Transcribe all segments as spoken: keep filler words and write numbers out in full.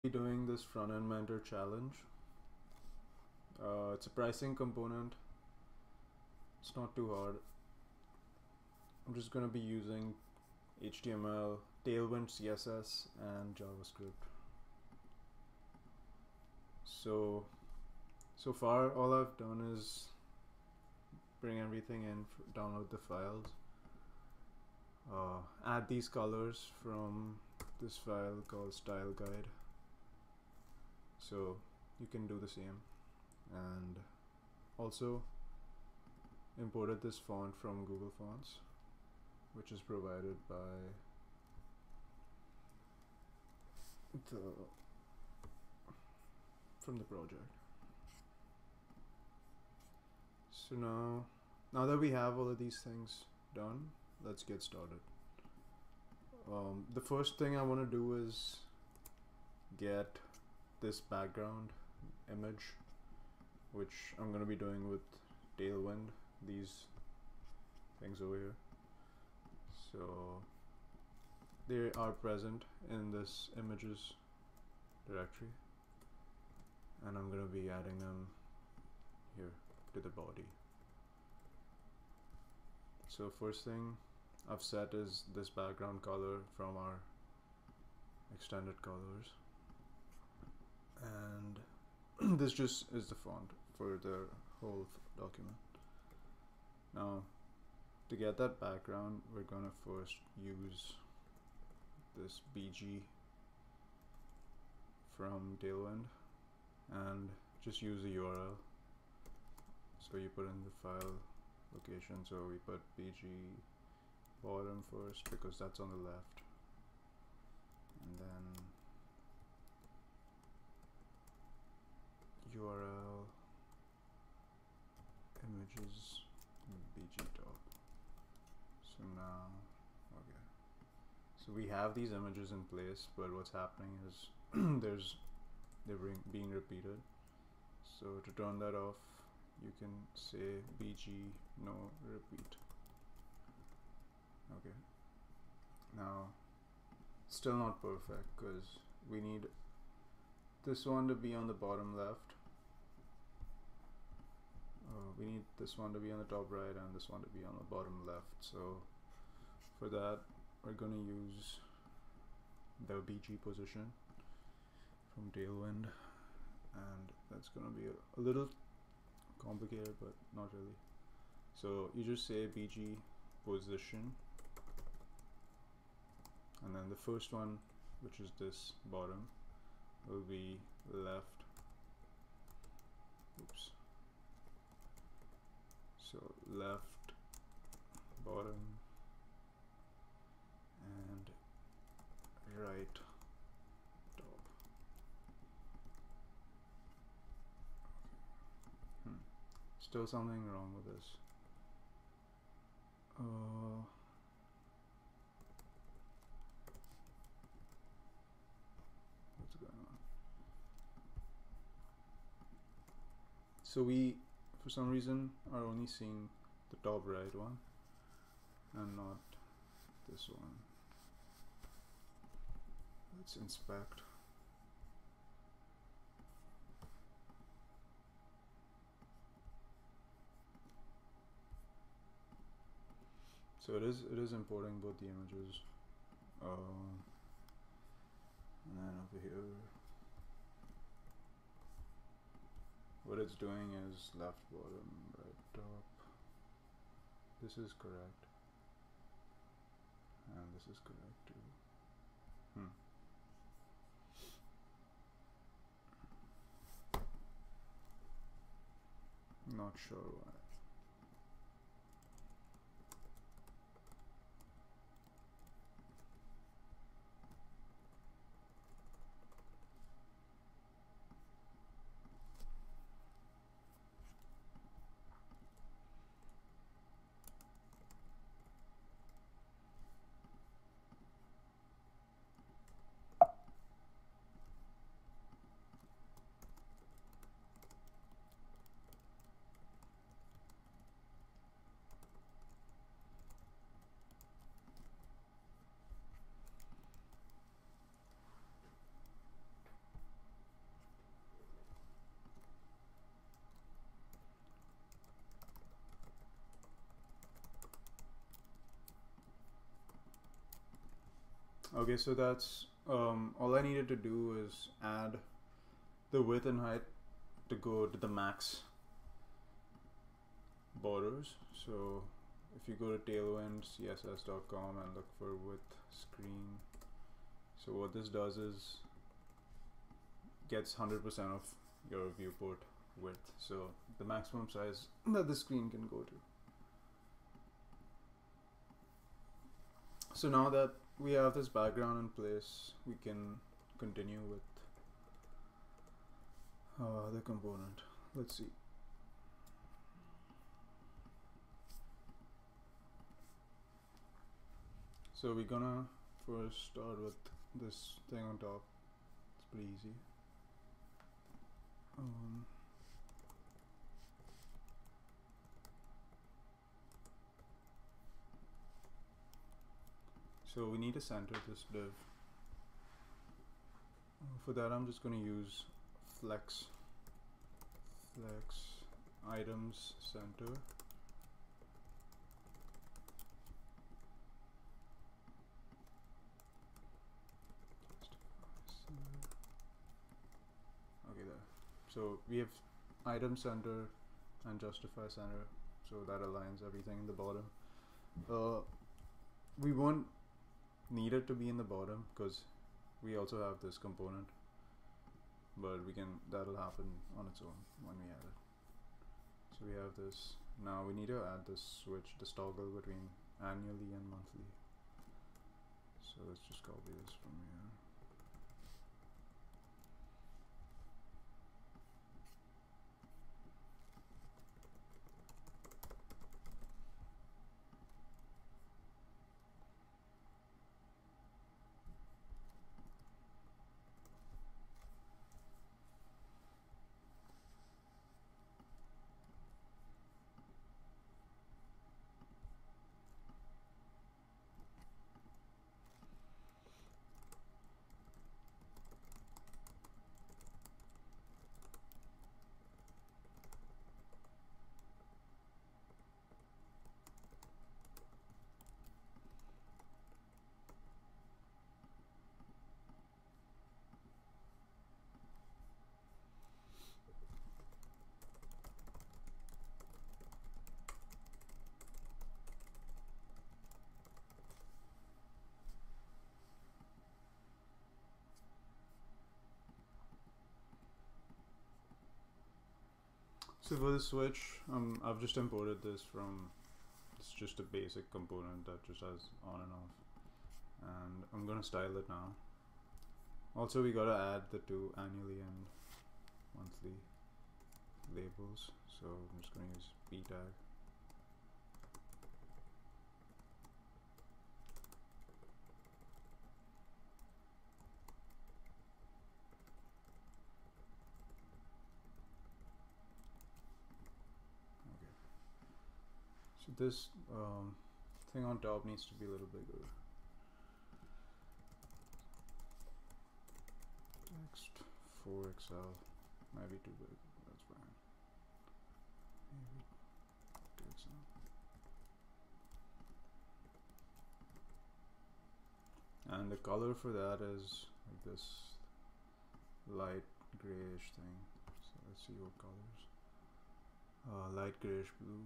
Be doing this front-end mentor challenge. Uh, it's a pricing component. It's not too hard. I'm just going to be using H T M L, Tailwind C S S, and JavaScript. So, so far all I've done is bring everything in, download the files, uh, add these colors from this file called style guide. So you can do the same, and also imported this font from Google Fonts, which is provided by the from the project. So now now that we have all of these things done, let's get started. Um, the first thing I want to do is get this background image, which I'm going to be doing with Tailwind, these things over here. So they are present in this images directory, and I'm going to be adding them here to the body. So first thing I've set is this background color from our extended colors, and this just is the font for the whole document. Now to get that background, we're gonna first use this B G from Tailwind and just use the U R L. So you put in the file location, so we put B G bottom first because that's on the left, and then U R L images B G top. So now, okay, so we have these images in place, but what's happening is there's they're being repeated. So to turn that off, you can say B G no repeat. Okay, now still not perfect because we need this one to be on the bottom left, uh, we need this one to be on the top right, and this one to be on the bottom left. So for that, we're going to use the B G position from Tailwind, and that's going to be a, a little complicated, but not really. So you just say B G position, and then the first one, which is this bottom, will be left. Oops. So left, bottom, and right, top. Hmm. Still something wrong with this. Uh, what's going on? So we, for some reason, are only seeing the top right one and not this one. Let's inspect. So it is it is importing both the images, um, and then over here, what it's doing is left, bottom, right, top. This is correct, and this is correct too. Hmm. Not sure why. Okay, so that's um, all I needed to do is add the width and height to go to the max borders. So if you go to tailwind c s s dot com and look for width screen, so what this does is gets one hundred percent of your viewport width, so the maximum size that the screen can go to. So now that we have this background in place, we can continue with uh, the component. Let's see. So we're gonna first start with this thing on top. It's pretty easy. Um, so we need to center this div. Uh, for that, I'm just gonna use flex, flex items center. Okay, there. So we have item center and justify center, so that aligns everything in the bottom. Uh, we won't need it to be in the bottom because we also have this component, but we can, that'll happen on its own when we add it. So we have this. Now we need to add this switch, this toggle between annually and monthly. So let's just copy this from here. So for the switch, um, I've just imported this from, it's just a basic component that just has on and off, and I'm gonna style it now. Also, we gotta add the two annually and monthly labels, so I'm just gonna use p tag. So this um, thing on top needs to be a little bigger. Text four X L might be too big. That's fine. Maybe two X L. And the color for that is like this light grayish thing. So let's see what colors. Uh, light grayish blue.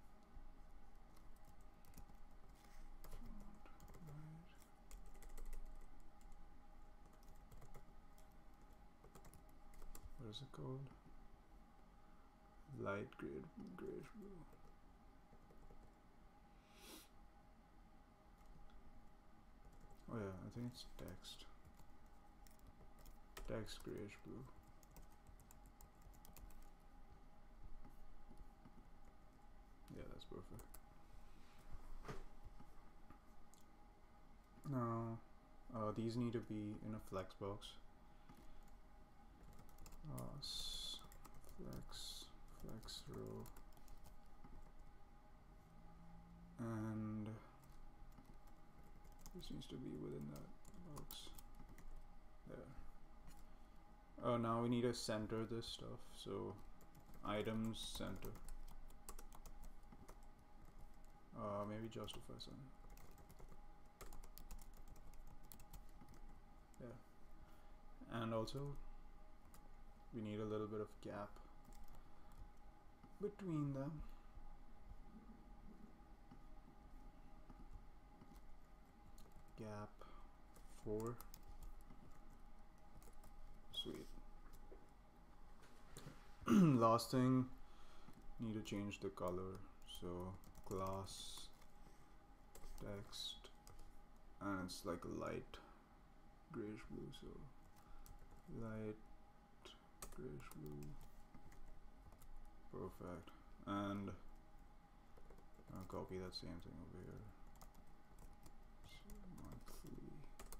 What is it called? Light gray, grayish blue. Oh yeah, I think it's text. Text grayish blue. Yeah, that's perfect. Now, uh, these need to be in a flex box. Uh, flex, flex row, and this needs to be within that box. There. Oh, now we need to center this stuff. So, items center. Uh, maybe justify center. And also we need a little bit of gap between them. Gap four. Sweet. Last thing, need to change the color. So class text, and it's like a light grayish blue. So light grayish blue. Perfect. And I'll copy that same thing over here. So monthly.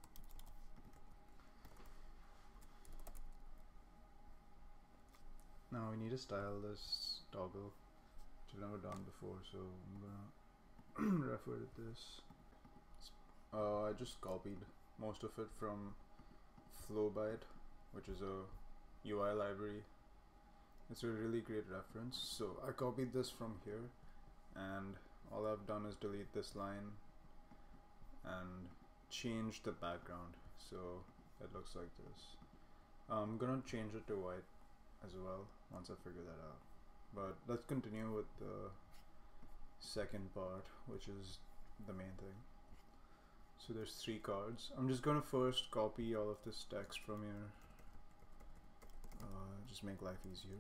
Now we need to style this toggle, which I've never done before, so I'm gonna refer to this. Uh, I just copied most of it from Flowbyte, which is a U I library. It's a really great reference. So I copied this from here, and all I've done is delete this line and change the background so it looks like this. I'm gonna change it to white as well once I figure that out. But let's continue with the second part, which is the main thing. So there's three cards. I'm just gonna first copy all of this text from here. Uh, just make life easier.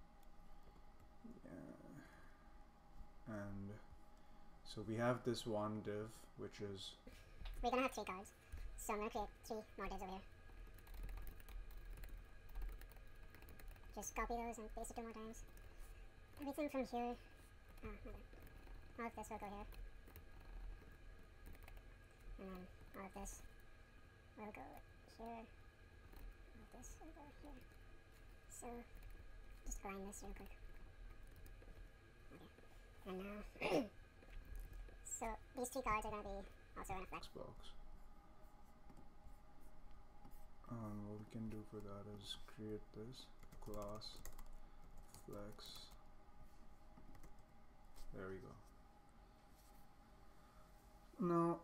Yeah. And so we have this one div, which is, we're gonna have three cards, so I'm gonna create three more divs over here. Just copy those and paste it two more times. Everything from here, oh, okay. All of this will go here. And then all of this will go here. All of this will go here. So, just align this real quick. Okay. And now, so these three cards are going to be also in a flex box. Um, what we can do for that is create this class flex. There we go. Now,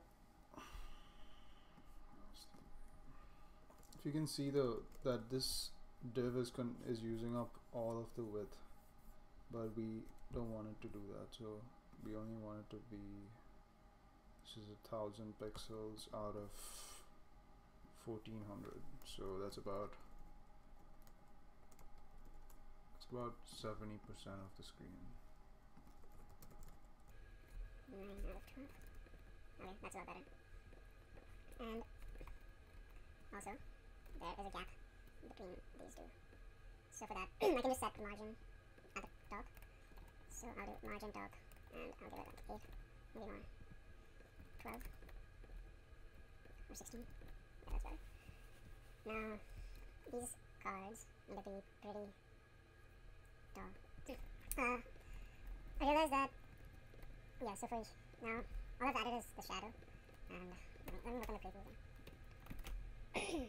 if you can see the that this div is con is using up all of the width, but we don't want it to do that, so we only want it to be, this is a thousand pixels out of fourteen hundred, so that's about it's about seventy percent of the screen. nine out of twelve. Okay, that's a lot better. And also, there is a gap between these two. So for that, I can just set the margin at the top. So I'll do margin top, and I'll give it like eight, maybe more. twelve. Or sixteen. Yeah, that's better. Now, these cards need to be pretty tall. Uh, I realized that, yeah, so for now, all I've added is the shadow, and let me, let me look on the preview again.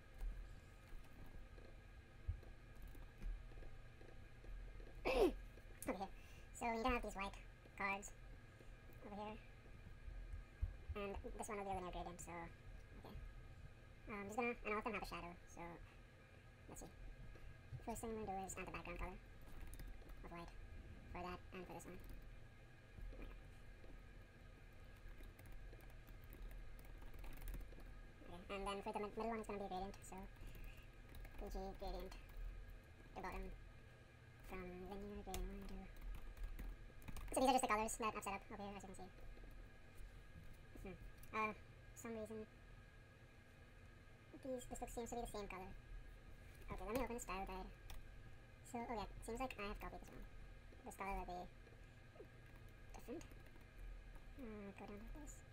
Over here. So you don't have these white cards over here, and this one will be a linear gradient, so, okay. Um, I'm just gonna, and all of them have a shadow, so, let's see. First thing I'm gonna do is add the background color of white for that and for this one. And then for the mid middle one, it's going to be a gradient, so P G gradient to bottom from linear gradient one to. So these are just the colors that I've set up over here, as you can see. Hmm. Uh, for some reason, these this looks, seems to be the same color. Okay, let me open the style guide. So, oh yeah, it seems like I have copied this wrong. This color will be different. Uh, go down like this.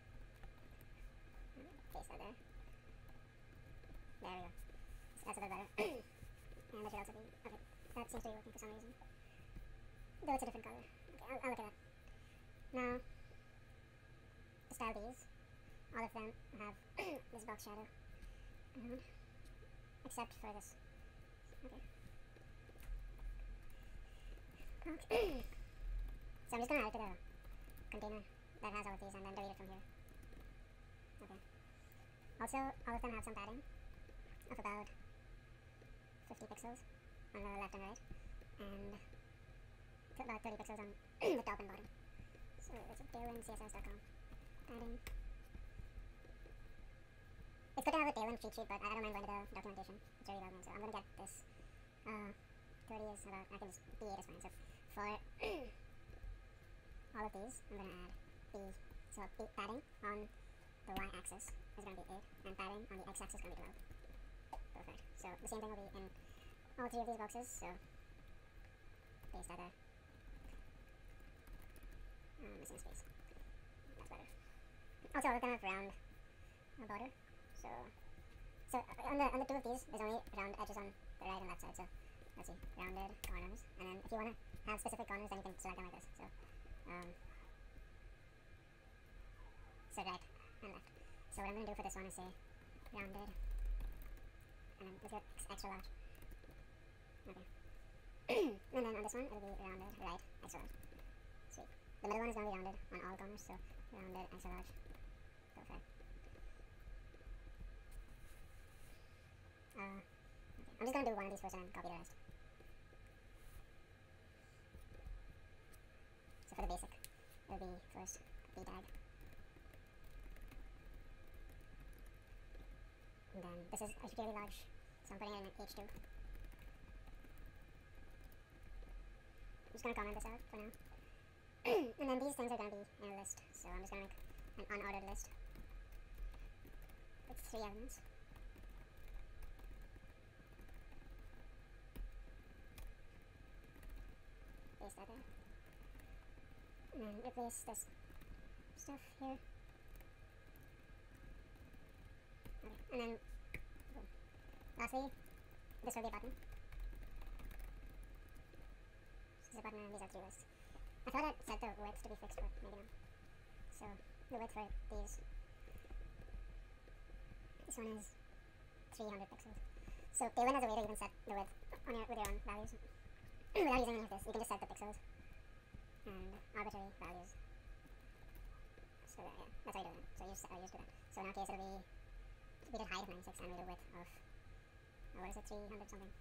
Paste that there. There we go. So that's a bit better. And that should also be, okay, that seems to be working for some reason. Though it's a different color. Okay, I'll, I'll look at that. Now, to style these, all of them have this box shadow around, except for this. Okay. Okay. So I'm just going to add it to the container that has all of these and then delete it from here. Okay. Also, all of them have some padding of about fifty pixels on the left and right, and about thirty pixels on the top and bottom. So it's tailwind C S S dot com. Padding. It's good to have a tailwind cheat sheet, but I don't mind going to the documentation. It's very well known, so I'm gonna get this. Uh, thirty is about, I can just, P eight is fine. So for all of these, I'm gonna add P, so P padding on the y-axis is gonna be eight, and padding on the x-axis is gonna be twelve. Perfect. So the same thing will be in all three of these boxes, so paste that there. Uh, missing a space. That's better. Also, we're gonna have round a border. So, so uh, on the on the two of these, there's only round edges on the right and left side. So, let's see, rounded corners, and then if you wanna have specific corners, then you can select them like this. So, um, so right and left. So what I'm gonna do for this one is say rounded, and then let's go extra large. Okay. And then on this one, it'll be rounded right extra large. Sweet. The middle one is gonna be rounded on all corners, so rounded extra large. Perfect. Uh, okay. I'm just gonna do one of these first and then copy the rest. So for the basic, it'll be first P tag. And then this is a really large, so I'm putting it in an H two. I'm just gonna comment this out for now. And then these things are gonna be in a list, so I'm just gonna make an unordered list with three elements. Paste that there. And then replace this stuff here. Okay, and then boom. Lastly, this will be a button. This is a button and these are three lists. I thought I'd set the width to be fixed, but maybe not. So the width for these, this one is three hundred pixels. So Tailwind has a way to even set the width on your, with your own values without using any of this. You can just set the pixels and arbitrary values. So that, yeah, that's how you do it. So you just, uh, you just do that. So in our case, it'll be, we did height of ninety-six and we did width of, uh, what is it, three hundred something.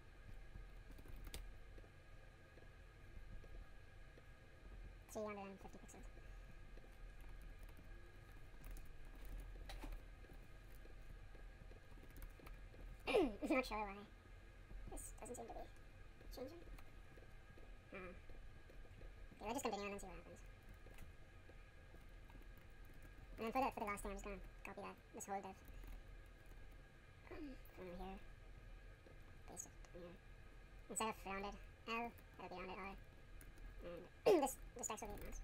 three hundred fifty pixels. I'm not sure why this doesn't seem to be changing. Uh, okay, let's just continue and then see what happens. And then for the, for the last thing, I'm just gonna copy that, this whole div um, from here, paste it in here. Instead of rounded L, it'll be rounded R. And this, this text will be mouse.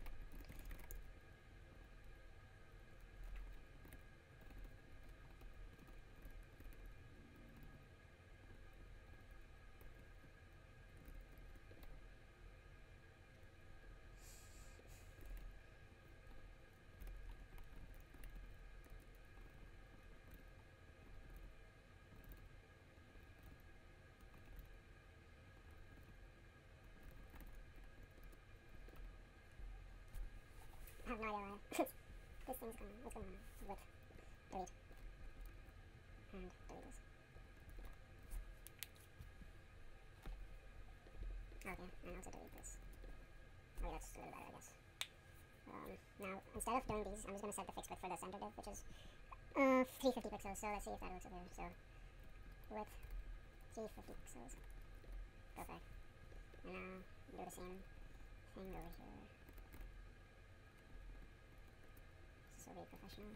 I have no idea why this thing's going on. What's going on? With delete. And delete this. Okay, and also delete this. Okay, that's a little better, I guess. Um, now, instead of doing these, I'm just going to set the fixed width for the center div, which is uh, three hundred fifty pixels. So let's see if that works over here. So, width, three hundred fifty pixels. Perfect. And now, do the same thing over here. So very professional.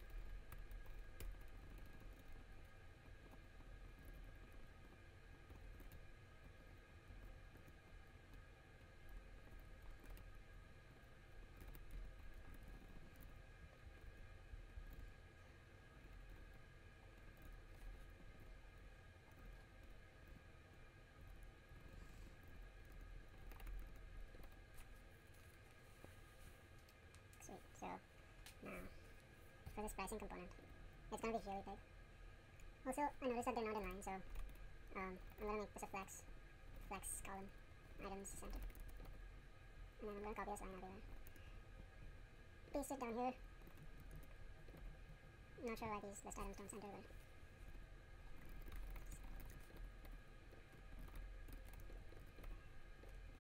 Sweet. So now for this pricing component, it's going to be really big. Also, I noticed that they're not in line, so um, I'm going to make this a flex, flex column, items center. And then I'm going to copy this line everywhere. Paste it down here. I'm not sure why these list items don't center, but